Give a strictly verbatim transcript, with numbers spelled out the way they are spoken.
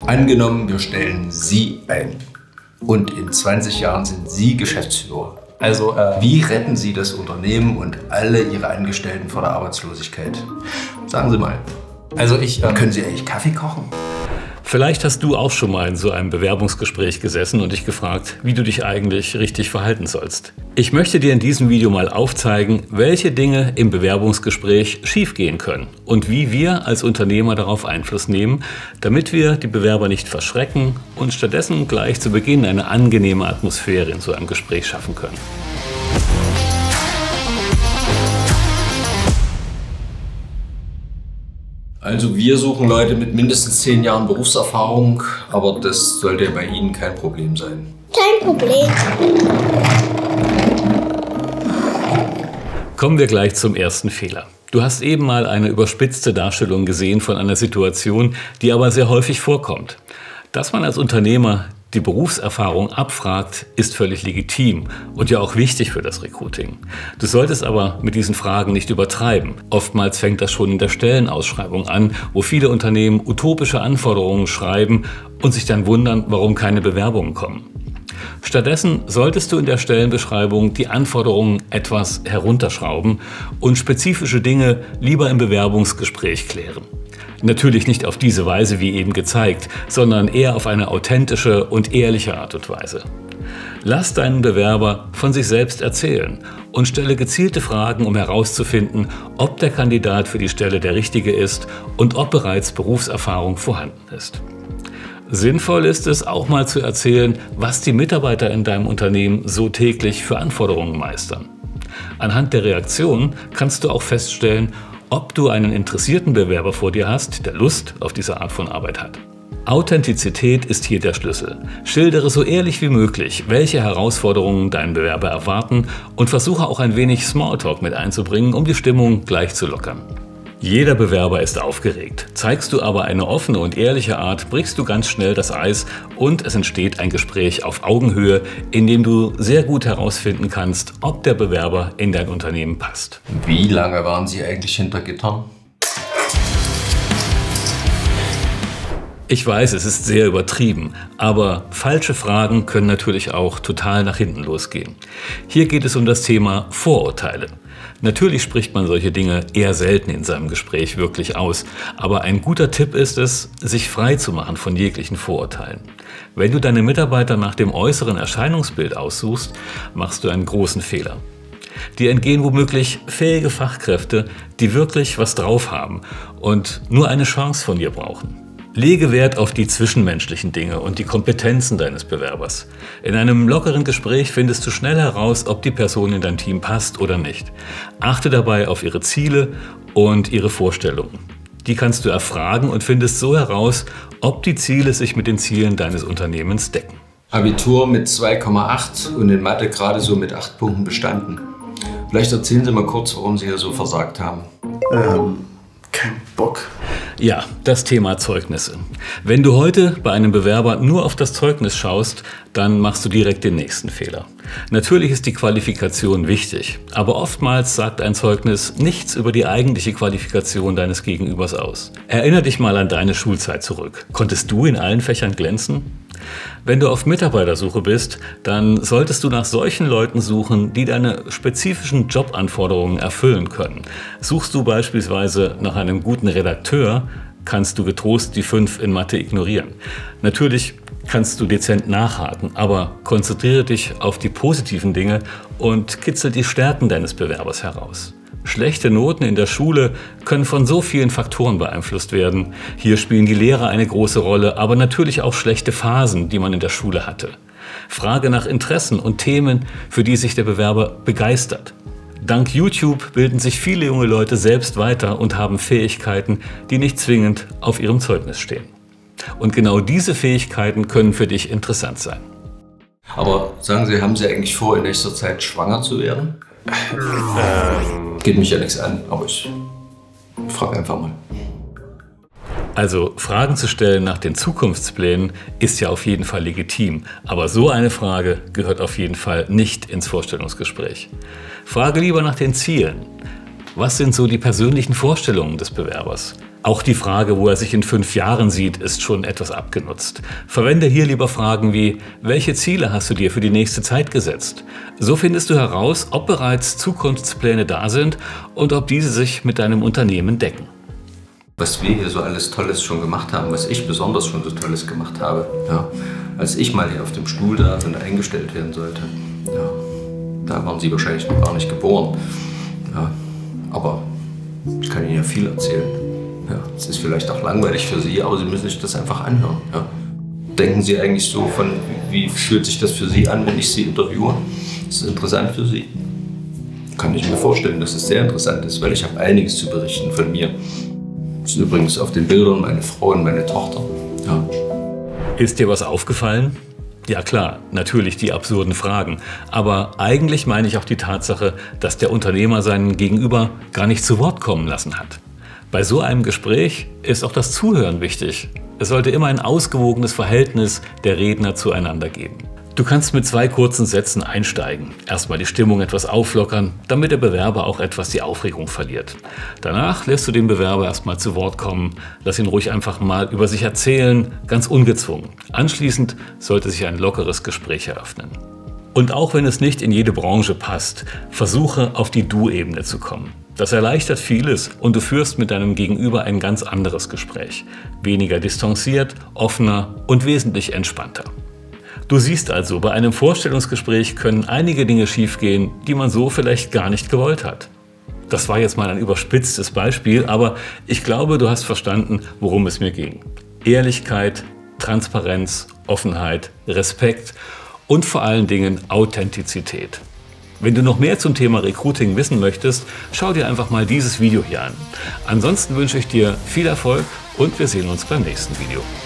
Angenommen, wir stellen Sie ein und in zwanzig Jahren sind Sie Geschäftsführer. Also, äh, wie retten Sie das Unternehmen und alle Ihre Angestellten vor der Arbeitslosigkeit? Sagen Sie mal. Also ich... Ähm, Können Sie eigentlich Kaffee kochen? Vielleicht hast du auch schon mal in so einem Bewerbungsgespräch gesessen und dich gefragt, wie du dich eigentlich richtig verhalten sollst. Ich möchte dir in diesem Video mal aufzeigen, welche Dinge im Bewerbungsgespräch schiefgehen können und wie wir als Unternehmer darauf Einfluss nehmen, damit wir die Bewerber nicht verschrecken und stattdessen gleich zu Beginn eine angenehme Atmosphäre in so einem Gespräch schaffen können. Also wir suchen Leute mit mindestens zehn Jahren Berufserfahrung, aber das sollte bei Ihnen kein Problem sein. Kein Problem. Kommen wir gleich zum ersten Fehler. Du hast eben mal eine überspitzte Darstellung gesehen von einer Situation, die aber sehr häufig vorkommt. Dass man als Unternehmer die Berufserfahrung abfragt, ist völlig legitim und ja auch wichtig für das Recruiting. Du solltest aber mit diesen Fragen nicht übertreiben. Oftmals fängt das schon in der Stellenausschreibung an, wo viele Unternehmen utopische Anforderungen schreiben und sich dann wundern, warum keine Bewerbungen kommen. Stattdessen solltest du in der Stellenbeschreibung die Anforderungen etwas herunterschrauben und spezifische Dinge lieber im Bewerbungsgespräch klären. Natürlich nicht auf diese Weise wie eben gezeigt, sondern eher auf eine authentische und ehrliche Art und Weise. Lass deinen Bewerber von sich selbst erzählen und stelle gezielte Fragen, um herauszufinden, ob der Kandidat für die Stelle der richtige ist und ob bereits Berufserfahrung vorhanden ist. Sinnvoll ist es, auch mal zu erzählen, was die Mitarbeiter in deinem Unternehmen so täglich für Anforderungen meistern. Anhand der Reaktion kannst du auch feststellen, ob du einen interessierten Bewerber vor dir hast, der Lust auf diese Art von Arbeit hat. Authentizität ist hier der Schlüssel. Schildere so ehrlich wie möglich, welche Herausforderungen deinen Bewerber erwarten und versuche auch ein wenig Smalltalk mit einzubringen, um die Stimmung gleich zu lockern. Jeder Bewerber ist aufgeregt. Zeigst du aber eine offene und ehrliche Art, brichst du ganz schnell das Eis und es entsteht ein Gespräch auf Augenhöhe, in dem du sehr gut herausfinden kannst, ob der Bewerber in dein Unternehmen passt. Wie lange waren Sie eigentlich hinter Gittern? Ich weiß, es ist sehr übertrieben, aber falsche Fragen können natürlich auch total nach hinten losgehen. Hier geht es um das Thema Vorurteile. Natürlich spricht man solche Dinge eher selten in seinem Gespräch wirklich aus, aber ein guter Tipp ist es, sich frei zu machen von jeglichen Vorurteilen. Wenn du deine Mitarbeiter nach dem äußeren Erscheinungsbild aussuchst, machst du einen großen Fehler. Dir entgehen womöglich fähige Fachkräfte, die wirklich was drauf haben und nur eine Chance von dir brauchen. Lege Wert auf die zwischenmenschlichen Dinge und die Kompetenzen deines Bewerbers. In einem lockeren Gespräch findest du schnell heraus, ob die Person in dein Team passt oder nicht. Achte dabei auf ihre Ziele und ihre Vorstellungen. Die kannst du erfragen und findest so heraus, ob die Ziele sich mit den Zielen deines Unternehmens decken. Abitur mit zwei Komma acht und in Mathe gerade so mit acht Punkten bestanden. Vielleicht erzählen Sie mal kurz, warum Sie hier so versagt haben. Ähm, kein Bock. Ja, das Thema Zeugnisse. Wenn du heute bei einem Bewerber nur auf das Zeugnis schaust, dann machst du direkt den nächsten Fehler. Natürlich ist die Qualifikation wichtig, aber oftmals sagt ein Zeugnis nichts über die eigentliche Qualifikation deines Gegenübers aus. Erinnere dich mal an deine Schulzeit zurück. Konntest du in allen Fächern glänzen? Wenn du auf Mitarbeitersuche bist, dann solltest du nach solchen Leuten suchen, die deine spezifischen Jobanforderungen erfüllen können. Suchst du beispielsweise nach einem guten Redakteur, kannst du getrost die fünf in Mathe ignorieren. Natürlich kannst du dezent nachhaken, aber konzentriere dich auf die positiven Dinge und kitzel die Stärken deines Bewerbers heraus. Schlechte Noten in der Schule können von so vielen Faktoren beeinflusst werden. Hier spielen die Lehrer eine große Rolle, aber natürlich auch schlechte Phasen, die man in der Schule hatte. Frage nach Interessen und Themen, für die sich der Bewerber begeistert. Dank YouTube bilden sich viele junge Leute selbst weiter und haben Fähigkeiten, die nicht zwingend auf ihrem Zeugnis stehen. Und genau diese Fähigkeiten können für dich interessant sein. Aber sagen Sie, haben Sie eigentlich vor, in nächster Zeit schwanger zu werden? Ähm. Geht mich ja nichts an, aber ich frage einfach mal. Also Fragen zu stellen nach den Zukunftsplänen ist ja auf jeden Fall legitim, aber so eine Frage gehört auf jeden Fall nicht ins Vorstellungsgespräch. Frage lieber nach den Zielen. Was sind so die persönlichen Vorstellungen des Bewerbers? Auch die Frage, wo er sich in fünf Jahren sieht, ist schon etwas abgenutzt. Verwende hier lieber Fragen wie, welche Ziele hast du dir für die nächste Zeit gesetzt? So findest du heraus, ob bereits Zukunftspläne da sind und ob diese sich mit deinem Unternehmen decken. Was wir hier so alles Tolles schon gemacht haben, was ich besonders schon so Tolles gemacht habe, ja, als ich mal hier auf dem Stuhl da und eingestellt werden sollte, ja, da waren Sie wahrscheinlich noch gar nicht geboren. Ja, aber ich kann Ihnen ja viel erzählen. Ja, es ist vielleicht auch langweilig für Sie, aber Sie müssen sich das einfach anhören. Ja. Denken Sie eigentlich so von, wie fühlt sich das für Sie an, wenn ich Sie interviewe? Ist das interessant für Sie? Kann ich mir vorstellen, dass es sehr interessant ist, weil ich habe einiges zu berichten von mir. Das ist übrigens auf den Bildern meine Frau und meine Tochter. Ja. Ist dir was aufgefallen? Ja klar, natürlich die absurden Fragen. Aber eigentlich meine ich auch die Tatsache, dass der Unternehmer seinen Gegenüber gar nicht zu Wort kommen lassen hat. Bei so einem Gespräch ist auch das Zuhören wichtig. Es sollte immer ein ausgewogenes Verhältnis der Redner zueinander geben. Du kannst mit zwei kurzen Sätzen einsteigen. Erstmal die Stimmung etwas auflockern, damit der Bewerber auch etwas die Aufregung verliert. Danach lässt du den Bewerber erstmal zu Wort kommen. Lass ihn ruhig einfach mal über sich erzählen, ganz ungezwungen. Anschließend sollte sich ein lockeres Gespräch eröffnen. Und auch wenn es nicht in jede Branche passt, versuche auf die Du-Ebene zu kommen. Das erleichtert vieles und du führst mit deinem Gegenüber ein ganz anderes Gespräch. Weniger distanziert, offener und wesentlich entspannter. Du siehst also, bei einem Vorstellungsgespräch können einige Dinge schiefgehen, die man so vielleicht gar nicht gewollt hat. Das war jetzt mal ein überspitztes Beispiel, aber ich glaube, du hast verstanden, worum es mir ging. Ehrlichkeit, Transparenz, Offenheit, Respekt und vor allen Dingen Authentizität. Wenn du noch mehr zum Thema Recruiting wissen möchtest, schau dir einfach mal dieses Video hier an. Ansonsten wünsche ich dir viel Erfolg und wir sehen uns beim nächsten Video.